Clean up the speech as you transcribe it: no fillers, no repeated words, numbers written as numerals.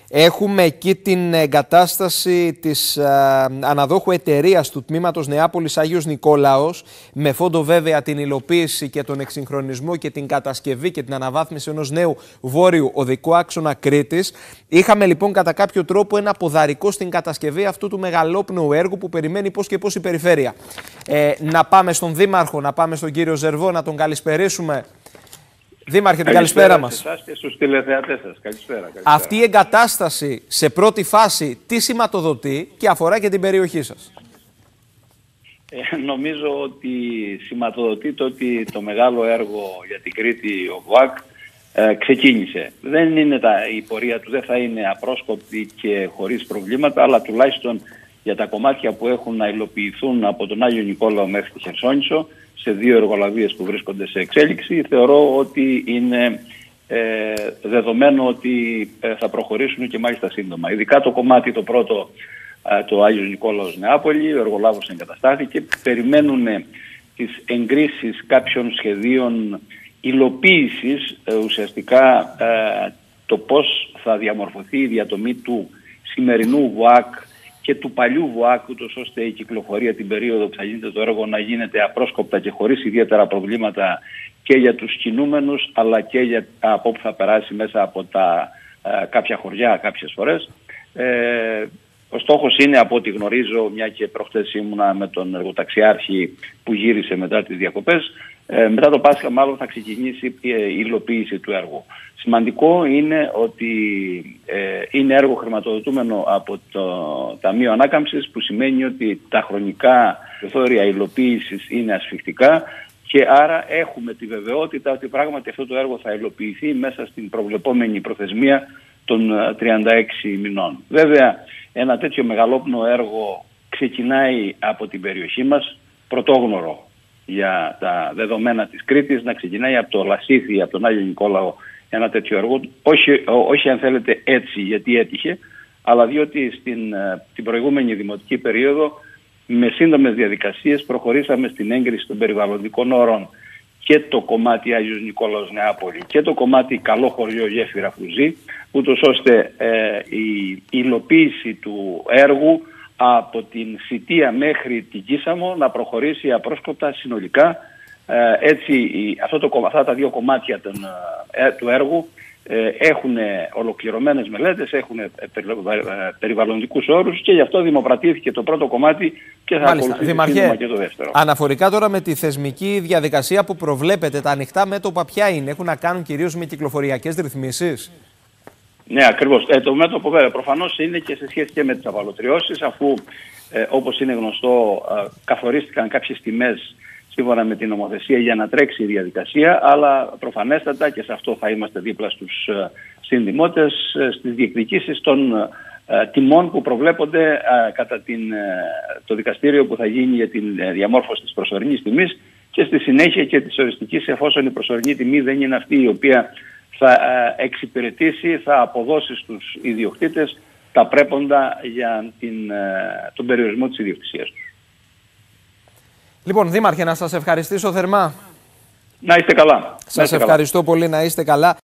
Έχουμε εκεί την εγκατάσταση της αναδόχου εταιρείας του τμήματος Νεάπολης Άγιος Νικόλαος, με φόντο βέβαια την υλοποίηση και τον εξυγχρονισμό και την κατασκευή και την αναβάθμιση ενός νέου βόρειου οδικού άξονα Κρήτης. Είχαμε λοιπόν κατά κάποιο τρόπο ένα ποδαρικό στην κατασκευή αυτού του μεγαλόπνοου έργου που περιμένει πώς και πώς η περιφέρεια. Να πάμε στον Δήμαρχο, να πάμε στον κύριο Ζερβό, να τον καλησπερίσουμε. Δήμαρχε, την καλησπέρα μας. Σε εσάς και στους τηλεθεατές σας. Καλησπέρα. Αυτή η εγκατάσταση σε πρώτη φάση τι σηματοδοτεί και αφορά και την περιοχή σας? Νομίζω ότι σηματοδοτεί το ότι το μεγάλο έργο για την Κρήτη, ο ΒΟΑΚ, ξεκίνησε. Δεν είναι η πορεία του δεν θα είναι απρόσκοπτη και χωρίς προβλήματα, αλλά τουλάχιστον για τα κομμάτια που έχουν να υλοποιηθούν από τον Άγιο Νικόλαο μέχρι τη Χερσόνησο, σε 2 εργολαβίες που βρίσκονται σε εξέλιξη, θεωρώ ότι είναι δεδομένο ότι θα προχωρήσουν και μάλιστα σύντομα. Ειδικά το κομμάτι το πρώτο, το Άγιος Νικόλαος Νεάπολη, ο εργολάβος εγκαταστάθηκε. Περιμένουν τις εγκρίσεις κάποιων σχεδίων υλοποίησης, ουσιαστικά το πώς θα διαμορφωθεί η διατομή του σημερινού ΒΟΑΚ και του παλιού ΒΟΑΚ, ούτως ώστε η κυκλοφορία την περίοδο που θα γίνεται το έργο να γίνεται απρόσκοπτα και χωρίς ιδιαίτερα προβλήματα και για τους κινούμενους, αλλά και για από όπου θα περάσει μέσα από κάποια χωριά κάποιες φορές. Ο στόχος είναι, από ό,τι γνωρίζω, μια και προχτές ήμουνα με τον εργοταξιάρχη που γύρισε μετά τις διακοπές, μετά το Πάσχα μάλλον θα ξεκινήσει η υλοποίηση του έργου. Σημαντικό είναι ότι είναι έργο χρηματοδοτούμενο από το Ταμείο Ανάκαμψης, που σημαίνει ότι τα χρονικά περιθώρια υλοποίησης είναι ασφιχτικά και άρα έχουμε τη βεβαιότητα ότι πράγματι αυτό το έργο θα υλοποιηθεί μέσα στην προβλεπόμενη προθεσμία των 36 μηνών. Βέβαια, ένα τέτοιο μεγαλόπνο έργο ξεκινάει από την περιοχή μας, πρωτόγνωρο για τα δεδομένα της Κρήτης, να ξεκινάει από το Λασίθι, από τον Άγιο Νικόλαο, ένα τέτοιο έργο, όχι αν θέλετε έτσι γιατί έτυχε, αλλά διότι την προηγούμενη δημοτική περίοδο με σύντομες διαδικασίες προχωρήσαμε στην έγκριση των περιβαλλοντικών όρων και το κομμάτι Άγιος Νικόλαος Νεάπολη και το κομμάτι Καλό Χωριό Γέφυρα Φουζή, ούτως ώστε η υλοποίηση του έργου από την Σιτία μέχρι την Κίσαμο να προχωρήσει απρόσκοπτα συνολικά. Έτσι αυτά τα 2 κομμάτια του έργου έχουν ολοκληρωμένες μελέτες, έχουν περιβαλλοντικούς όρους και γι' αυτό δημοπρατήθηκε το πρώτο κομμάτι και θα ακολουθήσει σύντομα και το δεύτερο. Αναφορικά τώρα με τη θεσμική διαδικασία που προβλέπετε, τα ανοιχτά μέτωπα ποια είναι? Έχουν να κάνουν κυρίως με κυκλοφοριακές ρυθμίσεις? Ναι, ακριβώς. Το μέτωπο βέβαια προφανώς είναι και σε σχέση και με τις απαλωτριώσεις, αφού όπως είναι γνωστό καθορίστηκαν κάποιες τιμές σύμφωνα με την νομοθεσία για να τρέξει η διαδικασία, αλλά προφανέστατα και σε αυτό θα είμαστε δίπλα στους συνδημότες, στις διεκδικήσεις των τιμών που προβλέπονται κατά το δικαστήριο που θα γίνει για την διαμόρφωση της προσωρινής τιμής και στη συνέχεια και της οριστικής, εφόσον η προσωρινή τιμή δεν είναι αυτή η οποία θα εξυπηρετήσει, θα αποδώσει στους ιδιοκτήτες τα πρέποντα για τον περιορισμό της ιδιοκτησίας τους. Λοιπόν, Δήμαρχε, να σας ευχαριστήσω θερμά. Να είστε καλά. Σας ευχαριστώ πολύ, να είστε καλά.